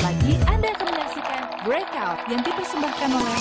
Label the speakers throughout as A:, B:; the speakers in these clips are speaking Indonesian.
A: lagi Anda akan menyaksikan Breakout yang dipersembahkan oleh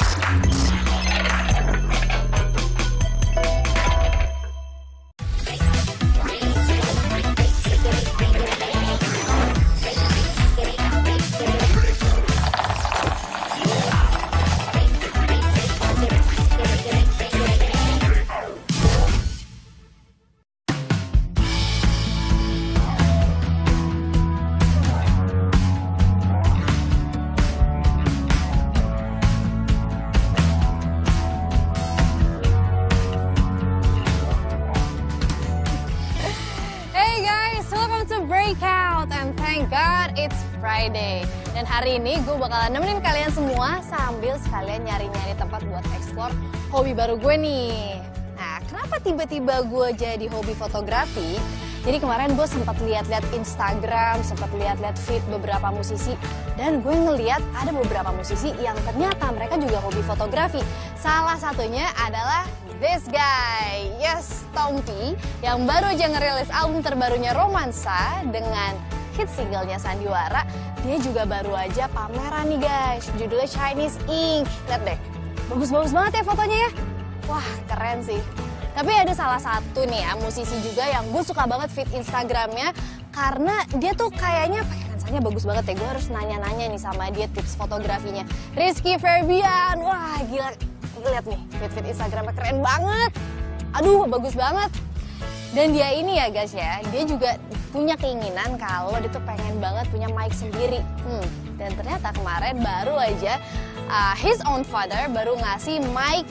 B: Breakout, and thank God it's Friday. Dan hari ini gue bakalan nemenin kalian semua sambil sekalian nyari-nyari tempat buat explore hobi baru gue nih. Nah, kenapa tiba-tiba gue jadi hobi fotografi? Jadi kemarin gue sempat lihat-lihat Instagram, sempat lihat-lihat feed beberapa musisi, dan gue ngeliat ada beberapa musisi yang ternyata mereka juga hobi fotografi. Salah satunya adalah this guy, yes, Tompi, yang baru aja ngerilis album terbarunya Romansa dengan hit singlenya Sandiwara. Dia juga baru aja pameran nih guys, judulnya Chinese Ink. Lihat deh, bagus-bagus banget ya fotonya ya. Wah, keren sih. Tapi ada salah satu nih ya, musisi juga yang gue suka banget feed Instagramnya, karena dia tuh kayaknya pakai lensa bagus banget ya. Gue harus nanya-nanya nih sama dia tips fotografinya. Rizky Febian, wah gila. Lihat nih, feed Instagramnya keren banget. Aduh, bagus banget. Dan dia ini ya guys ya, dia juga punya keinginan kalau dia tuh pengen banget punya mic sendiri. Dan ternyata kemarin baru aja his own father baru ngasih mic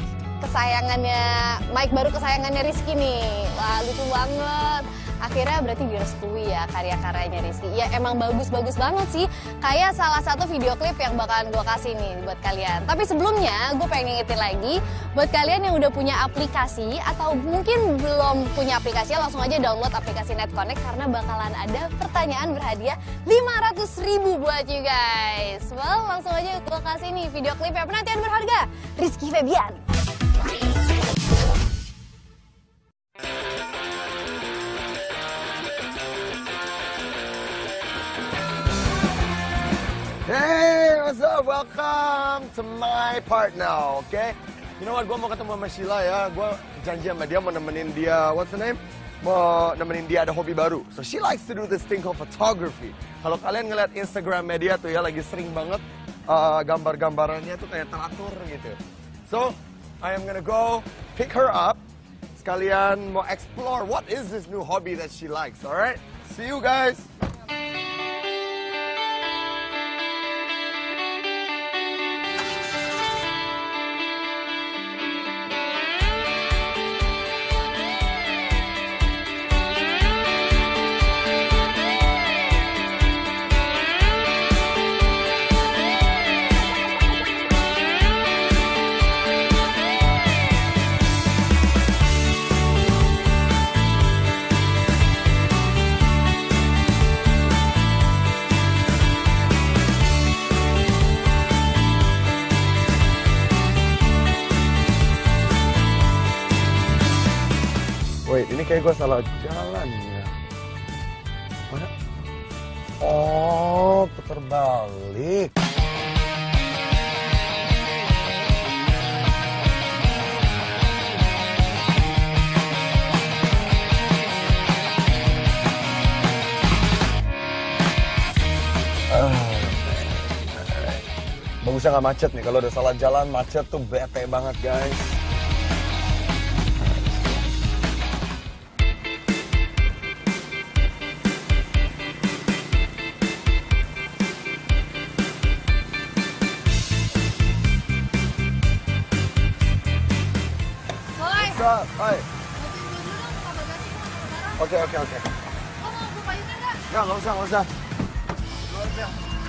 B: baru kesayangannya Rizky nih. Wah, lucu banget. Akhirnya berarti direstui ya karya-karyanya Rizky. Ya emang bagus-bagus banget sih. Kayak salah satu video klip yang bakalan gue kasih nih buat kalian. Tapi sebelumnya gue pengen ngingetin lagi buat kalian yang udah punya aplikasi atau mungkin belum punya aplikasi, langsung aja download aplikasi NetConnect karena bakalan ada pertanyaan berhadiah 500.000 buat you guys. Well, langsung aja gue kasih nih video klip yang penantian berharga Rizky Febian.
C: Hey, what's up? Welcome to my part now, okay? You know what? Gue mau ketemu sama Sheila ya. Gue janji sama dia mau nemenin dia, what's the name? Mau nemenin dia ada hobi baru. So she likes to do this thing called photography. Kalau kalian ngeliat Instagram media tuh ya, lagi sering banget gambar-gambarannya tuh kayak teratur gitu. So, I am gonna go pick her up. Sekalian mau explore what is this new hobby that she likes, alright? See you guys! Wait, ini kayak gue salah jalan ya. Mana? Oh, putar balik. Bagusnya nggak macet nih. Kalau udah salah jalan macet tuh bete banget guys. Hai. Oke. Lo
B: mau gue payungnya nggak?
C: Nggak usah. Luar aja.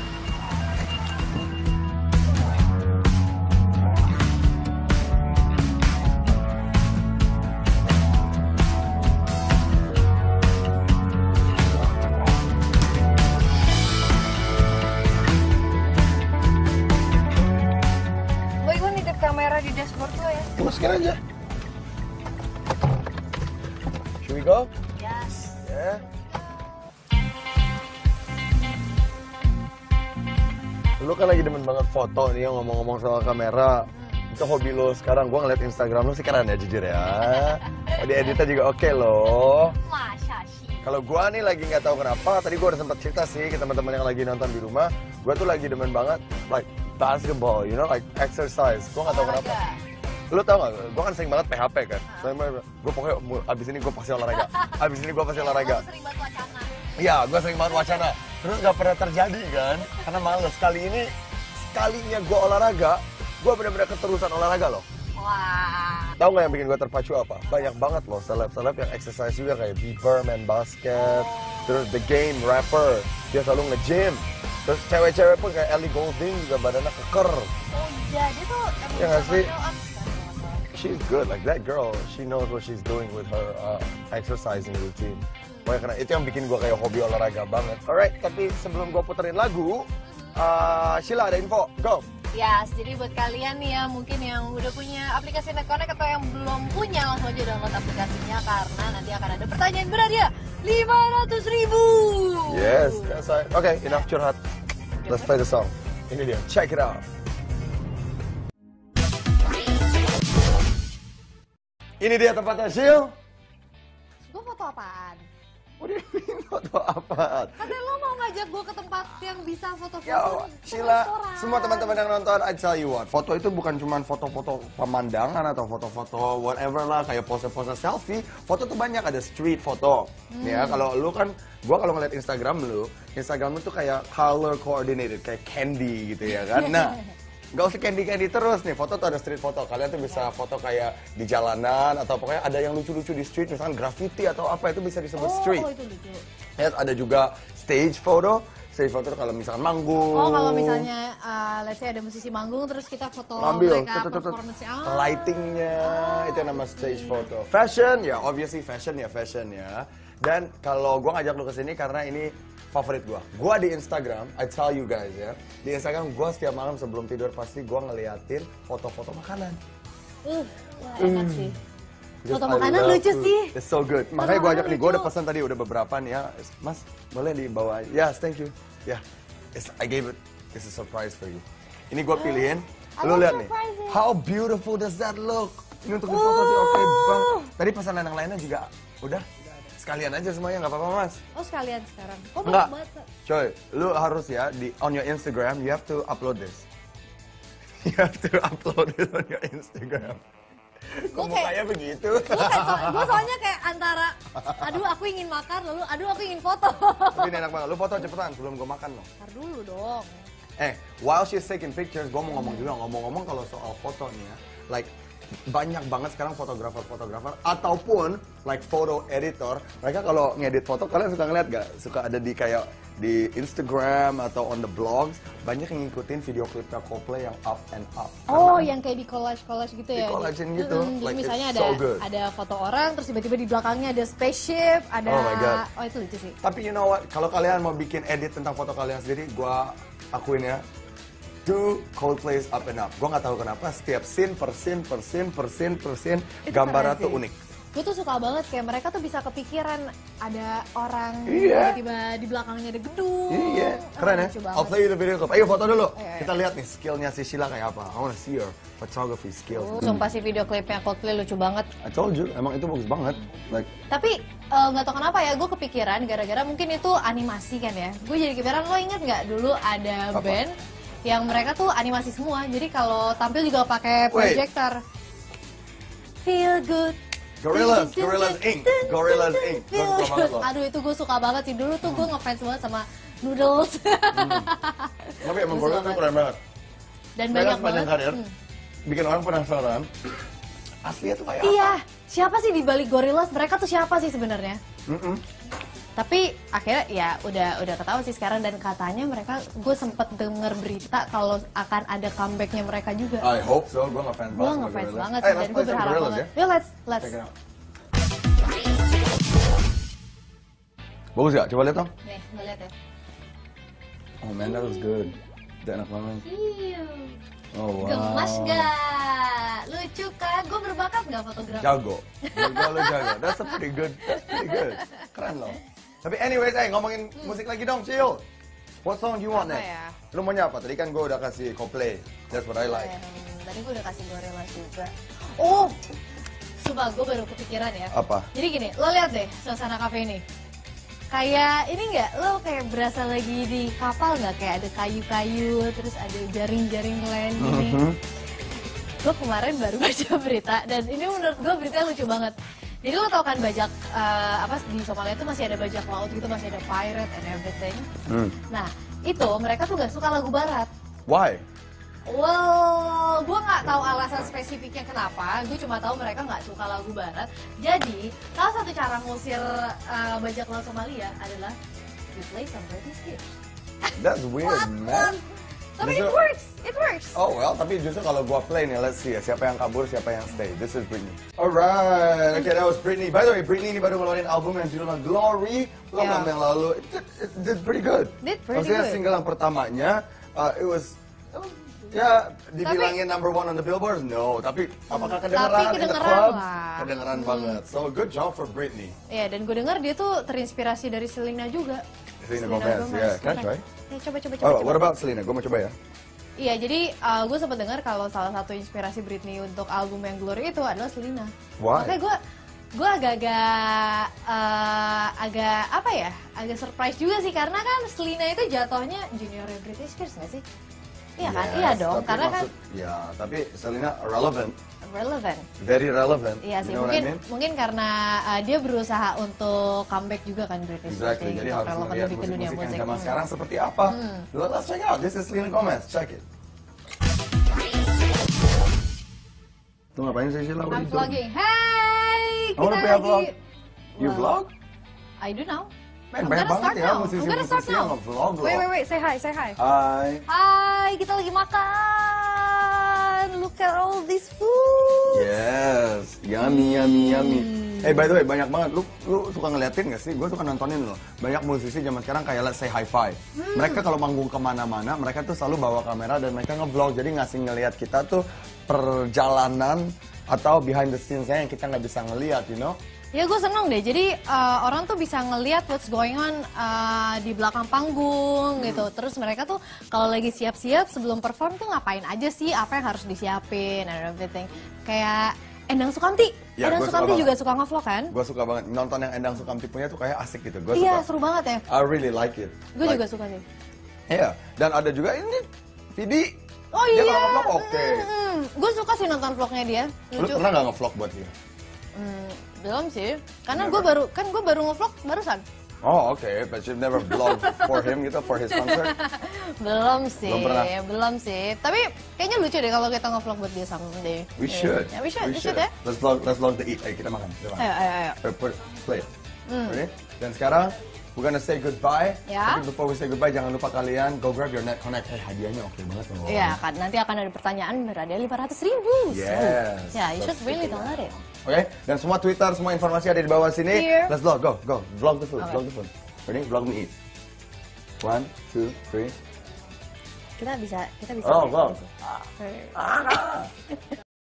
B: Boy, gue nitip kamera di dashboard lo ya.
C: Masukin aja. Should we go?
B: Yes.
C: Yeah. Lu kan lagi demen banget foto nih, ngomong-ngomong soal kamera. Itu hobi lo sekarang. Gue ngeliat Instagram lu sih keren ya, jujur ya. Di editnya juga oke loh.
B: Masa sih?
C: Kalau gue nih lagi nggak tahu kenapa, tadi gue udah sempat cerita sih ke teman-teman yang lagi nonton di rumah. Gue tuh lagi demen banget, like basketball, you know, like exercise. Gue nggak tahu kenapa. Lu tau gak, gue kan sering banget PHP kan. Gue pokoknya abis ini gue pasti olahraga. Abis ini gue pasti olahraga.
B: Lu sering banget wacana.
C: Iya, gue sering banget wacana. Terus gak pernah terjadi kan, karena males. Kali ini, sekalinya gue olahraga, gue bener-bener keterusan olahraga loh.
B: Wah.
C: Tahu nggak yang bikin gue terpacu apa? Banyak banget loh seleb-seleb yang exercise juga kayak Bieber main basket, terus The Game rapper, dia selalu nge-gym. Terus cewek-cewek pun kayak Ellie Goulding juga badannya keker.
B: Oh iya, dia tuh emang
C: Ya nggak
B: sama
C: sih?
B: glow up kan.
C: She's good, like that girl, she knows what she's doing with her exercising routine. Pokoknya karena itu yang bikin gue kayak hobi olahraga banget. Alright, tapi sebelum gue puterin lagu, Sheila ada info, go!
B: Ya, jadi buat kalian nih ya, mungkin yang udah punya aplikasi NetConnect atau yang belum punya, langsung aja download aplikasinya karena nanti akan ada pertanyaan berhadiah 500.000.
C: Yes, that's right. Okay, enough curhat. Let's play the song. Ini dia, check it out. Ini dia tempatnya, Shil.
B: Gue foto apaan?
C: What do you mean foto apa?
B: Katanya lo mau ngajak gue ke tempat yang bisa foto-foto
C: Ya,
B: ke
C: Sheila,
B: restoran.
C: semua teman-teman yang nonton, I tell you what, foto itu bukan cuma foto-foto pemandangan atau foto-foto whatever lah, kayak pose-pose selfie. Foto tuh banyak, ada street foto. Ya, kalau lu kan, gua kalau ngeliat Instagram lu tuh kayak color coordinated, kayak candy gitu ya kan. Nah, nggak usah candy-candy terus nih, foto tuh ada street foto. Kalian tuh bisa foto kayak di jalanan, atau pokoknya ada yang lucu-lucu di street, misalkan graffiti atau apa, itu bisa disebut street.
B: Oh, itu lucu.
C: Ya, ada juga stage photo. Stage photo kalau misalkan manggung.
B: Oh, kalau misalnya, let's say ada musisi manggung, terus kita foto
C: Ambil
B: mereka performance.
C: lightingnya, itu yang nama stage photo. Fashion, ya obviously fashion ya. Dan kalau gua ngajak lu kesini karena ini favorit gua. Gua di Instagram, I tell you guys ya, di Instagram gua setiap malam sebelum tidur pasti gua ngeliatin foto-foto makanan.
B: Wah, enak sih.
C: Because
B: Foto
C: I
B: makanan
C: love
B: lucu
C: food.
B: sih.
C: It's so good. Makanya gue ajak nih, gue
B: lucu.
C: udah pesan tadi, udah beberapa nih ya. Mas, boleh dibawa? Yes, thank you. Ya, I gave it. It's a surprise for you. Ini gue pilihin.
B: I
C: Lu
B: love
C: lihat nih.
B: surprises.
C: How beautiful does that look? Ini untuk difoto sih oke bang. Tadi pesanan yang lainnya juga udah. Sekalian aja semuanya, nggak apa-apa mas.
B: Oh, sekalian sekarang. Oh,
C: Enggak.
B: banyak banget.
C: Coy, lu harus ya, on your Instagram, you have to upload this. You have to upload it on your Instagram. Kok mukanya begitu?
B: Gue soalnya kayak antara, aduh aku ingin makan, lalu aduh aku ingin foto.
C: Tapi ini enak banget. Lu foto cepetan sebelum gue makan loh.
B: Ntar dulu dong.
C: While she's taking pictures, gue mau ngomong juga. Ngomong-ngomong kalau soal foto nih ya. Like, banyak banget sekarang fotografer ataupun like photo editor. Mereka kalau ngedit foto, kalian suka ngeliat gak? Suka ada di kayak di Instagram atau on the blogs. Banyak yang ngikutin video klipnya Coldplay yang up and up.
B: Oh, yang kayak di collage gitu ya?
C: Di collagein gitu.
B: Jadi
C: Like,
B: misalnya
C: it's so good.
B: ada foto orang, terus tiba-tiba di belakangnya ada spaceship, ada...
C: Oh my God.
B: Oh, itu lucu sih.
C: Tapi you know what? Kalau kalian mau bikin edit tentang foto kalian sendiri, gue akuin ya. Do Coldplay's Up and Up. Gue nggak tahu kenapa setiap scene per scene,
B: Itu
C: gambarnya
B: keren
C: tuh
B: sih.
C: unik.
B: Gue tuh suka banget kayak mereka tuh bisa kepikiran ada orang
C: Iya.
B: tiba-tiba di belakangnya ada gedung.
C: Iya, keren ya.
B: Lucu banget.
C: I'll play you the video clip. Ayo foto dulu.
B: Ayo.
C: Kita lihat nih skillnya si Sheila kayak apa. I wanna see your photography skills.
B: Sumpah sih video klipnya Coldplay lucu banget.
C: I told you, emang itu bagus banget. Like,
B: Tapi nggak tahu kenapa ya, gue kepikiran gara-gara mungkin itu animasi kan ya. Gue jadi kepikiran, lo inget nggak dulu ada
C: Apa?
B: band yang mereka tuh animasi semua. Jadi kalau tampil juga pakai
C: Wait.
B: projector. Feel good.
C: Gorillaz Inc. Gorillaz Inc. Gue suka banget loh.
B: Aduh, itu gue suka banget sih. Dulu tuh gue ngefans banget sama Noodles.
C: Tapi emang
B: Bagus
C: Gorillaz tuh
B: banget.
C: keren banget.
B: Dan
C: Mereka
B: banyak
C: sepanjang
B: banget.
C: karir, bikin orang penasaran. Aslinya tuh kayak
B: Iya,
C: apa?
B: siapa sih di balik Gorillaz? Mereka tuh siapa sih sebenarnya? Tapi akhirnya ya udah ketahuan sih sekarang, dan katanya mereka, gue sempet denger berita kalau akan ada comebacknya mereka juga.
C: I hope so. Gue ngefans
B: Gue
C: banget. sama
B: ngefans
C: Gorillaz.
B: banget
C: Hey,
B: sih, dan
C: let's
B: gue
C: play some
B: berharap
C: Gorillaz
B: banget.
C: ya.
B: Yuk, let's.
C: Check it out. Bagus gak? Coba lihat dong.
B: Nih, ngeliat ya.
C: Oh man, that was good. Itu enak banget.
B: Iya.
C: Oh wow.
B: Gemas gak? Lucu kan? Gue berbakat gak fotografi?
C: Jago. Lu jago. That's a pretty good. Keren loh. Tapi anyways, ngomongin musik lagi dong, Cil. What song do you want
B: Apa
C: next?
B: ya?
C: Lu maunya apa? Tadi kan gue udah kasih Coldplay. That's what I like.
B: Tadi gue udah kasih Gorillaz juga. Oh, sumpah gue baru kepikiran ya.
C: Apa?
B: Jadi gini, lo lihat deh suasana kafe ini. Kayak ini nggak, lo kayak berasa lagi di kapal nggak? Kayak ada kayu-kayu, terus ada jaring-jaring lain gini. Gue kemarin baru baca berita, dan ini menurut gue beritanya lucu banget. Jadi lo tau kan bajak, apa di Somalia itu masih ada bajak laut gitu, masih ada pirate and everything. Nah, itu mereka tuh gak suka lagu barat.
C: Why?
B: Well, gue nggak tahu alasan spesifiknya kenapa. Gue cuma tahu mereka nggak suka lagu barat. Jadi, salah satu cara ngusir bajak laut Somalia adalah you play some British hit.
C: That's weird, man.
B: Tapi it
C: Justru-
B: works, it works.
C: Oh well, tapi justru kalau gua play nih, let's see ya, siapa yang kabur, siapa yang stay. This is Britney. Alright, okay, that was Britney. By the way, Britney ini baru ngeluarin album yang judulnya Glory. Lama yang lalu, it did pretty good.
B: Did pretty
C: Maksudnya
B: good.
C: single yang pertamanya, it was, ya dibilangin number one on the Billboard? No, tapi apakah kedengeran in the
B: kedengeran
C: club?
B: lah.
C: Kedengeran banget. So good job for Britney.
B: Iya, dan gue dengar dia tuh terinspirasi dari Selena juga.
C: Selena Gomez, yeah. Can I try?
B: Coba.
C: Oh, what about Selena? Gua mau coba ya.
B: Iya, jadi gue sempat dengar kalau salah satu inspirasi Britney untuk album yang Glory itu adalah Selena.
C: Why?
B: Makanya gue agak apa ya, agak surprise juga sih karena kan Selena itu jatuhnya juniornya Britney Spears nggak sih? Iya kan,
C: Yes,
B: iya dong,
C: tapi
B: karena kan
C: ya, tapi Selena relevant,
B: relevant.
C: very relevant.
B: Iya sih,
C: You know what I mean?
B: mungkin karena dia berusaha untuk comeback juga kan Britney Spears.
C: Exactly, jadi
B: untuk
C: harus
B: relevan
C: melihat
B: lebih ke dunia
C: musik-musik
B: musik.
C: yang zaman sekarang seperti apa. Let's check it out, this is Selena Gomez, check it. Tuh ngapain sih Sheila? What are
B: I'm
C: you doing?
B: vlogging. Hai,
C: I wanna
B: kita
C: play a
B: lagi.
C: vlog. You vlog?
B: I do now.
C: Man,
B: I'm
C: banyak
B: gonna
C: banget
B: start
C: ya
B: now. I'm
C: musisi-musisi
B: gonna start
C: yang
B: now.
C: nge-vlog loh.
B: Wait, say hi.
C: Hai.
B: Hai, kita lagi makan. Look at all this food.
C: Yes, yummy. By the way, banyak banget. Lu suka ngeliatin gak sih? Gue suka nontonin loh. Banyak musisi zaman sekarang kayak let's say hi-fi. Mereka kalau manggung kemana-mana, mereka tuh selalu bawa kamera dan mereka nge-vlog. Jadi ngasih ngeliat kita tuh perjalanan atau behind the scenes-nya yang kita nggak bisa ngeliat, you know?
B: Ya gue seneng deh, jadi orang tuh bisa ngeliat what's going on di belakang panggung gitu. Terus mereka tuh kalau lagi siap-siap sebelum perform tuh ngapain aja sih, apa yang harus disiapin and everything. Kayak Endang Sukamti,
C: Ya,
B: Endang
C: gua suka
B: Sukamti
C: banget.
B: juga suka ngevlog kan?
C: Gue suka banget nonton yang Endang Sukamti punya tuh kayak asik gitu. Gue
B: Iya,
C: suka.
B: seru banget ya.
C: I really like it.
B: Gue juga suka sih.
C: Iya, dan ada juga ini Vidi.
B: Oh
C: Dia
B: iya.
C: kalau nge-vlog oke.
B: Gue suka sih nonton vlognya dia.
C: Lu
B: Lucu.
C: pernah nggak nge-vlog buat dia?
B: Belum sih, karena
C: Never.
B: gue baru ngevlog barusan.
C: Oh oke, but you've never vlogged for him gitu, for his concert?
B: Belum sih,
C: Belum pernah.
B: belum sih. Tapi kayaknya lucu deh kalau kita nge-vlog buat dia someday.
C: We should.
B: Yeah, we should ya.
C: Let's vlog the eat. Ayo kita makan. Kita makan.
B: Ayo.
C: Play. Ready? Dan sekarang we're gonna say goodbye.
B: Ya.
C: Tapi before we say goodbye, jangan lupa kalian go grab your net connect. Hadiahnya oke banget loh.
B: Iya kan, nanti akan ada pertanyaan berhadiah 500.000.
C: Yes.
B: Ya, you
C: Let's
B: should really
C: check it
B: download it.
C: Oke, dan semua Twitter, semua informasi ada di bawah sini.
B: Here.
C: Let's vlog, go. Vlog the food,
B: Okay.
C: vlog the food. Ready? Vlog me eat. 1, 2, 3.
B: Kita bisa.
C: Oh, vlog.
B: Oke.